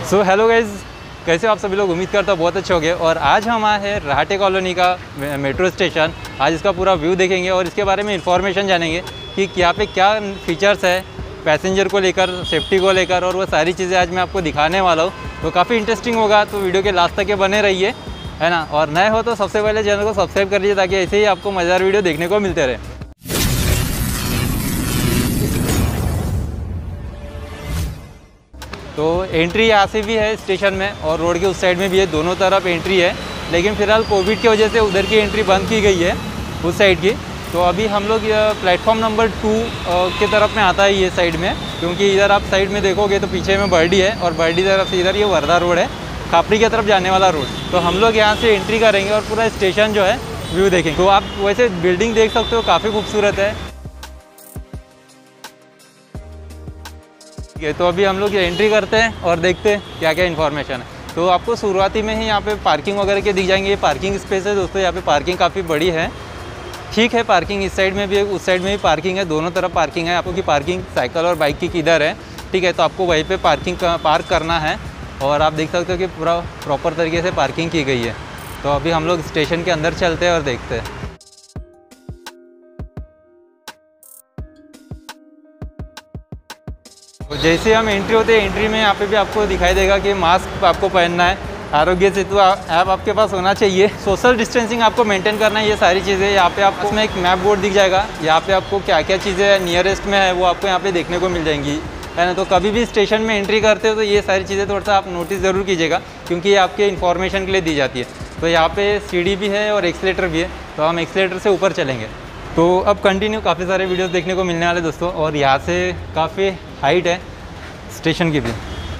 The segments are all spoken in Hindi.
सो हेलो गाइज, कैसे हो आप सभी लोग। उम्मीद करता हूँ बहुत अच्छे होंगे। और आज हम आए हैं राहटे कॉलोनी का मेट्रो स्टेशन। आज इसका पूरा व्यू देखेंगे और इसके बारे में इंफॉर्मेशन जानेंगे कि यहाँ पे क्या फीचर्स है पैसेंजर को लेकर, सेफ्टी को लेकर, और वो सारी चीज़ें आज मैं आपको दिखाने वाला हूँ। तो काफ़ी इंटरेस्टिंग होगा, तो वीडियो के लास्ट तक के बने रहिए, है ना। और नए हो तो सबसे पहले चैनल को सब्सक्राइब कर लीजिए ताकि ऐसे ही आपको मज़ेदार वीडियो देखने को मिलते रहे। तो एंट्री यहाँ से भी है स्टेशन में और रोड के उस साइड में भी है, दोनों तरफ एंट्री है। लेकिन फ़िलहाल कोविड की वजह से उधर की एंट्री बंद की गई है, उस साइड की। तो अभी हम लोग प्लेटफॉर्म नंबर 2 के तरफ में आता है ये साइड में, क्योंकि इधर आप साइड में देखोगे तो पीछे में बर्डी है और बर्डी तरफ से इधर ये वर्धा रोड है, खापरी की तरफ जाने वाला रोड। तो हम लोग यहाँ से एंट्री करेंगे और पूरा स्टेशन जो है व्यू देखेंगे। तो आप वैसे बिल्डिंग देख सकते हो, काफ़ी खूबसूरत है। तो अभी हम लोग एंट्री करते हैं और देखते हैं क्या क्या इन्फॉर्मेशन है। तो आपको शुरुआती में ही यहाँ पे पार्किंग वगैरह के दिख जाएंगे। ये पार्किंग स्पेस है दोस्तों, यहाँ पे पार्किंग काफ़ी बड़ी है। ठीक है, पार्किंग इस साइड में भी है, उस साइड में भी पार्किंग है, दोनों तरफ पार्किंग है। आपको की पार्किंग साइकिल और बाइक की किधर है, ठीक है। तो आपको वहीं पे पार्क करना है और आप देख सकते हो कि पूरा प्रॉपर तरीके से पार्किंग की गई है। तो अभी हम लोग स्टेशन के अंदर चलते हैं और देखते हैं। जैसे हम एंट्री होते हैं, एंट्री में यहाँ पे भी आपको दिखाई देगा कि मास्क आपको पहनना है, आरोग्य सेतु ऐप आपके पास होना चाहिए, सोशल डिस्टेंसिंग आपको मेंटेन करना है, ये सारी चीज़ें। यहाँ पे आपको इसमें एक मैप बोर्ड दिख जाएगा, यहाँ पे आपको क्या क्या चीज़ें नियरेस्ट में है वो आपको यहाँ पे देखने को मिल जाएंगी, है ना। तो कभी भी स्टेशन में एंट्री करते हो तो ये सारी चीज़ें थोड़ा सा आप नोटिस ज़रूर कीजिएगा, क्योंकि ये आपके इन्फॉर्मेशन के लिए दी जाती है। तो यहाँ पे सीढ़ी भी है और एक्सीलेटर भी है, तो हम एक्सीलेटर से ऊपर चलेंगे। तो अब कंटिन्यू काफ़ी सारे वीडियोस देखने को मिलने वाले दोस्तों। और यहाँ से काफ़ी हाइट है स्टेशन की भी।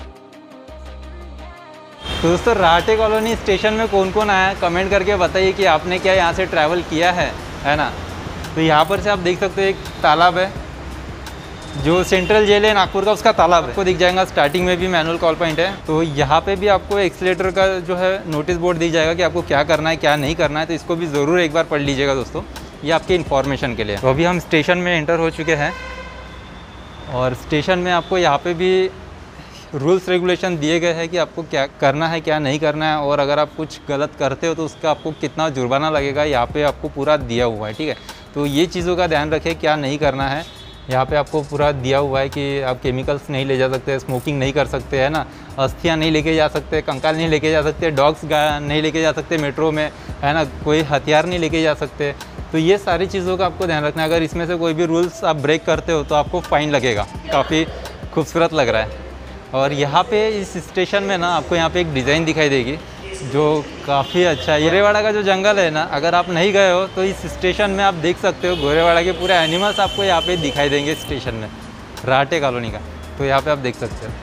तो दोस्तों, राहटे कॉलोनी स्टेशन में कौन कौन आया है कमेंट करके बताइए कि आपने क्या यहाँ से ट्रैवल किया है ना। तो यहाँ पर से आप देख सकते हो एक तालाब है, जो सेंट्रल जेल है नागपुर का, उसका तालाब है, आपको दिख जाएगा। स्टार्टिंग में भी मैनुअल कॉल पॉइंट है। तो यहाँ पे भी आपको एक्सीलेटर का जो है नोटिस बोर्ड दिख जाएगा कि आपको क्या करना है क्या नहीं करना है। तो इसको भी ज़रूर एक बार पढ़ लीजिएगा दोस्तों, ये आपके इन्फॉर्मेशन के लिए। तो अभी हम स्टेशन में एंटर हो चुके हैं और स्टेशन में आपको यहाँ पे भी रूल्स रेगुलेशन दिए गए हैं कि आपको क्या करना है क्या नहीं करना है, और अगर आप कुछ गलत करते हो तो उसका आपको कितना जुर्माना लगेगा, यहाँ पे आपको पूरा दिया हुआ है, ठीक है। तो ये चीज़ों का ध्यान रखें, क्या नहीं करना है। यहाँ पे आपको पूरा दिया हुआ है कि आप केमिकल्स नहीं ले जा सकते, स्मोकिंग नहीं कर सकते, है ना, अस्थियाँ नहीं लेके जा सकते, कंकाल नहीं लेके जा सकते, डॉग्स नहीं लेके जा सकते मेट्रो में, है ना, कोई हथियार नहीं लेके जा सकते। तो ये सारी चीज़ों का आपको ध्यान रखना है। अगर इसमें से कोई भी रूल्स आप ब्रेक करते हो तो आपको फ़ाइन लगेगा। काफ़ी खूबसूरत लग रहा है। और यहाँ पे इस स्टेशन में ना आपको यहाँ पे एक डिज़ाइन दिखाई देगी जो काफ़ी अच्छा है। गोरेवाड़ा का जो जंगल है ना, अगर आप नहीं गए हो तो इस स्टेशन में आप देख सकते हो गोरेवाड़ा के पूरे एनिमल्स आपको यहाँ पे दिखाई देंगे स्टेशन में, राहटे कॉलोनी का। तो यहाँ पे आप देख सकते हो।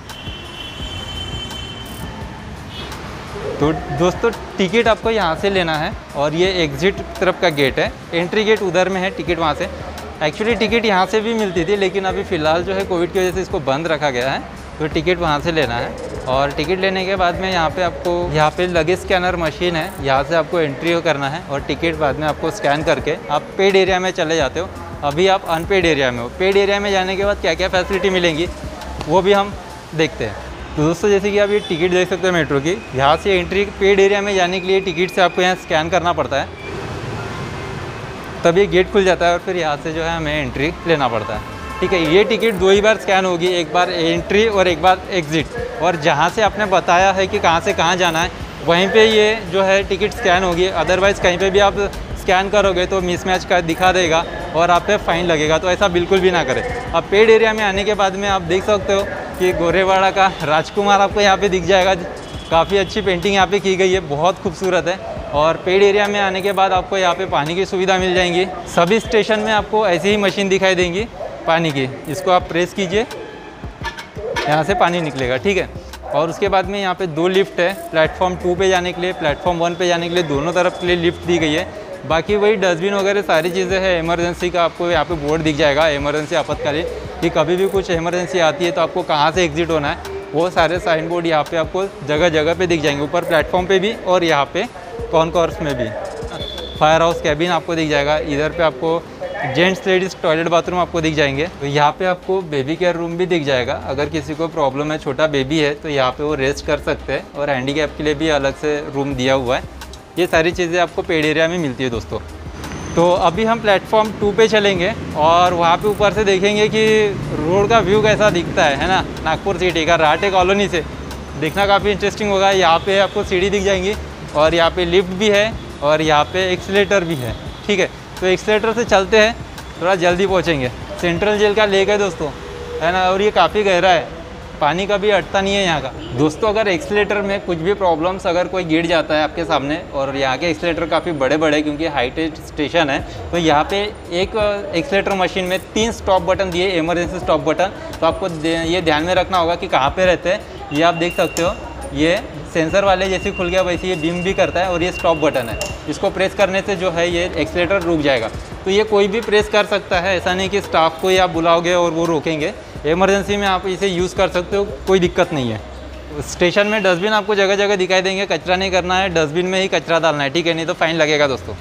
तो दोस्तों, टिकट आपको यहाँ से लेना है और ये एग्ज़िट तरफ का गेट है, एंट्री गेट उधर में है, टिकट वहाँ से। एक्चुअली टिकट यहाँ से भी मिलती थी, लेकिन अभी फ़िलहाल जो है कोविड की वजह से इसको बंद रखा गया है। तो टिकट वहाँ से लेना है और टिकट लेने के बाद में यहाँ पे आपको यहाँ पे लगेज स्कैनर मशीन है, यहाँ से आपको एंट्री करना है और टिकट बाद में आपको स्कैन करके आप पेड एरिया में चले जाते हो। अभी आप अनपेड एरिया में हो। पेड एरिया में जाने के बाद क्या क्या फैसिलिटी मिलेंगी वो भी हम देखते हैं। तो दोस्तों, जैसे कि आप ये टिकट देख सकते हो मेट्रो की, यहाँ से एंट्री पेड एरिया में जाने के लिए टिकट से आपको यहाँ स्कैन करना पड़ता है, तब ये गेट खुल जाता है और फिर यहाँ से जो है हमें एंट्री लेना पड़ता है, ठीक है। ये टिकट 2 ही बार स्कैन होगी, एक बार एंट्री और एक बार एग्ज़िट। और जहाँ से आपने बताया है कि कहाँ से कहाँ जाना है, वहीं पे ये जो है टिकट स्कैन होगी। अदरवाइज़ कहीं पे भी आप स्कैन करोगे तो मिसमैच का दिखा देगा और आप पे फ़ाइन लगेगा। तो ऐसा बिल्कुल भी ना करें। अब पेड एरिया में आने के बाद में आप देख सकते हो कि गोरेवाड़ा का राजकुमार आपको यहाँ पे दिख जाएगा। काफ़ी अच्छी पेंटिंग यहाँ पे की गई है, बहुत खूबसूरत है। और पेड एरिया में आने के बाद आपको यहाँ पे पानी की सुविधा मिल जाएंगी। सभी स्टेशन में आपको ऐसी ही मशीन दिखाई देंगी पानी की, इसको आप प्रेस कीजिए, यहाँ से पानी निकलेगा, ठीक है। और उसके बाद में यहाँ पे 2 लिफ्ट है, प्लेटफॉर्म 2 पे जाने के लिए, प्लेटफॉर्म 1 पे जाने के लिए, दोनों तरफ के लिए लिफ्ट दी गई है। बाकी वही डस्टबिन वगैरह सारी चीज़ें हैं। इमरजेंसी का आपको यहाँ पे बोर्ड दिख जाएगा, इमरजेंसी आपातकालीन, कि कभी भी कुछ इमरजेंसी आती है तो आपको कहाँ से एग्जिट होना है, वो सारे साइन बोर्ड यहाँ पे आपको जगह जगह पे दिख जाएंगे, ऊपर प्लेटफॉर्म पे भी और यहाँ पे कॉन्कोर्स में भी। फायर हाउस कैबिन आपको दिख जाएगा। इधर पे आपको जेंट्स लेडीज़ टॉयलेट बाथरूम आपको दिख जाएंगे। तो यहाँ पे आपको बेबी केयर रूम भी दिख जाएगा। अगर किसी को प्रॉब्लम है, छोटा बेबी है, तो यहाँ पे वो रेस्ट कर सकते हैं। और हैंडीकैप के लिए भी अलग से रूम दिया हुआ है। ये सारी चीज़ें आपको पेड एरिया में मिलती है दोस्तों। तो अभी हम प्लेटफॉर्म 2 पे चलेंगे और वहाँ पे ऊपर से देखेंगे कि रोड का व्यू कैसा दिखता है ना, नागपुर सिटी का राटे कॉलोनी से देखना काफ़ी इंटरेस्टिंग होगा। यहाँ पे आपको सीढ़ी दिख जाएंगी और यहाँ पे लिफ्ट भी है और यहाँ पे एक्सीलेटर भी है। ठीक है, तो एक्सीलेटर से चलते हैं, थोड़ा जल्दी पहुँचेंगे। सेंट्रल जेल का लेक है दोस्तों, है ना, और ये काफ़ी गहरा है, पानी का भी अटता नहीं है यहाँ का। दोस्तों अगर एक्सीलेटर में कुछ भी प्रॉब्लम्स, अगर कोई गिर जाता है आपके सामने, और यहाँ के एक्सीलेटर काफ़ी बड़े बड़े क्योंकि हाईटेड स्टेशन है, तो यहाँ पे एक एक्सीलेटर मशीन में 3 स्टॉप बटन दिए, इमरजेंसी स्टॉप बटन। तो आपको ये ध्यान में रखना होगा कि कहाँ पे रहते हैं। ये आप देख सकते हो, ये सेंसर वाले जैसे खुल गया वैसे ये बीम भी करता है और ये स्टॉप बटन है। इसको प्रेस करने से जो है ये एक्सीलेटर रुक जाएगा। तो ये कोई भी प्रेस कर सकता है, ऐसा नहीं कि स्टाफ को ही आप बुलाओगे और वो रोकेंगे। इमरजेंसी में आप इसे यूज़ कर सकते हो, कोई दिक्कत नहीं है। स्टेशन में डस्टबिन आपको जगह जगह दिखाई देंगे, कचरा नहीं करना है, डस्टबिन में ही कचरा डालना है, ठीक है, नहीं तो फाइन लगेगा दोस्तों।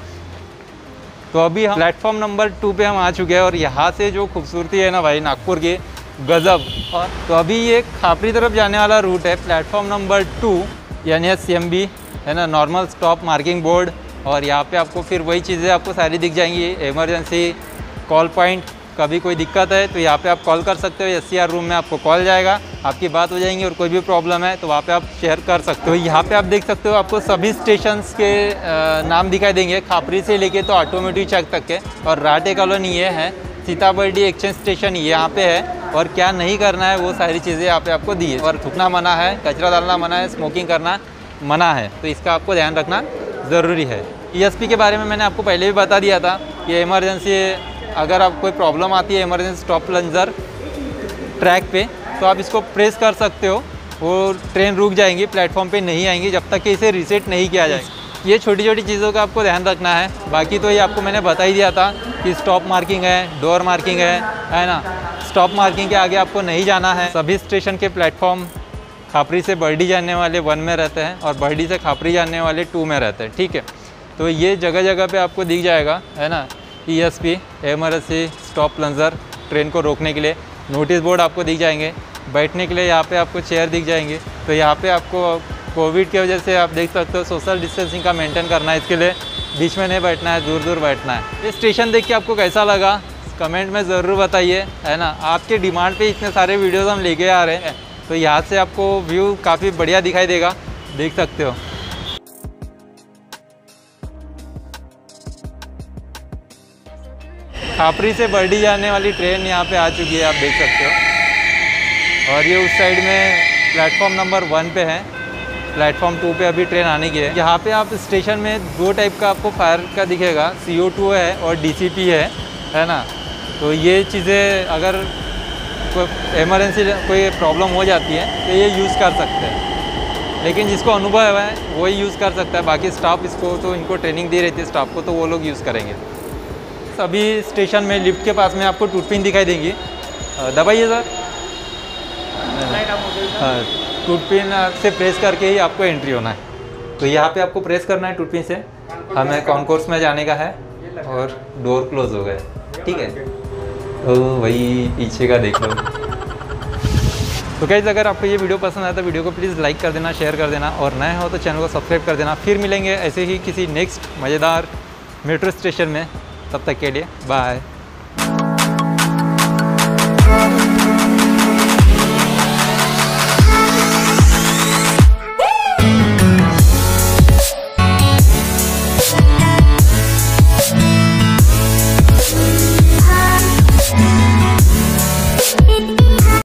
तो अभी हम प्लेटफॉर्म नंबर 2 पे हम आ चुके हैं और यहाँ से जो खूबसूरती है ना भाई नागपुर की, गज़ब। और तो अभी ये खापरी तरफ जाने वाला रूट है, प्लेटफॉर्म नंबर 2 यानी CMB है ना, नॉर्मल स्टॉप मार्किंग बोर्ड। और यहाँ पे आपको फिर वही चीज़ें आपको सारी दिख जाएंगी। इमरजेंसी कॉल पॉइंट, कभी कोई दिक्कत है तो यहाँ पे आप कॉल कर सकते हो। SCR रूम में आपको कॉल जाएगा, आपकी बात हो जाएंगी और कोई भी प्रॉब्लम है तो वहाँ पे आप शेयर कर सकते हो। यहाँ पे आप देख सकते हो, आपको सभी स्टेशंस के नाम दिखाई देंगे, खापरी से लेके तो ऑटोमेटिव चक तक के। और राटे कॉलोनी ये है, सीताबर्डी एक्सचेंज स्टेशन यहाँ पे है, और क्या नहीं करना है वो सारी चीज़ें यहाँ पे आपको दी है। और थूकना मना है, कचरा डालना मना है, स्मोकिंग करना मना है, तो इसका आपको ध्यान रखना ज़रूरी है। ESP के बारे में मैंने आपको पहले भी बता दिया था कि इमरजेंसी, अगर आप कोई प्रॉब्लम आती है इमरजेंसी स्टॉप प्लंजर ट्रैक पे, तो आप इसको प्रेस कर सकते हो, वो ट्रेन रुक जाएंगी, प्लेटफॉर्म पे नहीं आएंगी जब तक कि इसे रीसेट नहीं किया जाए। ये छोटी छोटी चीज़ों का आपको ध्यान रखना है। बाकी तो ये आपको मैंने बता ही दिया था कि स्टॉप मार्किंग है, डोर मार्किंग है ना। स्टॉप मार्किंग के आगे आपको नहीं जाना है। सभी स्टेशन के प्लेटफॉर्म खापरी से बर्डी जाने वाले 1 में रहते हैं और बर्डी से खापरी जाने वाले 2 में रहते हैं, ठीक है। तो ये जगह जगह पे आपको दिख जाएगा, है ना, ESP emergency stop plunger, train को रोकने के लिए नोटिस बोर्ड आपको दिख जाएंगे। बैठने के लिए यहाँ पे आपको चेयर दिख जाएंगे। तो यहाँ पे आपको कोविड की वजह से आप देख सकते हो सोशल डिस्टेंसिंग का मेंटेन करना है, इसके लिए बीच में नहीं बैठना है, दूर दूर बैठना है। ये स्टेशन देख के आपको कैसा लगा कमेंट में ज़रूर बताइए, है ना। आपके डिमांड पे इतने सारे वीडियोस हम लेके आ रहे हैं, तो यहाँ से आपको व्यू काफ़ी बढ़िया दिखाई देगा, देख सकते हो। खापरी से बर्डी जाने वाली ट्रेन यहाँ पे आ चुकी है, आप देख सकते हो। और ये उस साइड में प्लेटफॉर्म नंबर 1 पे है, प्लेटफॉर्म 2 पे अभी ट्रेन आने की है। यहाँ पे आप स्टेशन में 2 टाइप का आपको फायर का दिखेगा, CO2 है और DCP है ना। तो ये चीज़ें अगर कोई इमरजेंसी कोई प्रॉब्लम हो जाती है तो ये यूज़ कर सकते हैं, लेकिन जिसको अनुभव है वही यूज़ कर सकता है। बाकी स्टाफ इसको तो इनको ट्रेनिंग दी रहती है स्टाफ को, तो वो लोग यूज़ करेंगे। सभी स्टेशन में लिफ्ट के पास में आपको टूथपिन दिखाई देंगी, दबाइए सर। हाँ, टूथपिन से प्रेस करके ही आपको एंट्री होना है। तो यहाँ पे आपको प्रेस करना है टूथपिन से। हमें कॉन्कोर्स में जाने का है और डोर क्लोज हो गए, ठीक है। तो वही पीछे का देख लो। तो गाइस अगर आपको ये वीडियो पसंद आया तो वीडियो को प्लीज़ लाइक कर देना, शेयर कर देना, और नए हो तो चैनल को सब्सक्राइब कर देना। फिर मिलेंगे ऐसे ही किसी नेक्स्ट मज़ेदार मेट्रो स्टेशन में, तब तक के लिए बाय।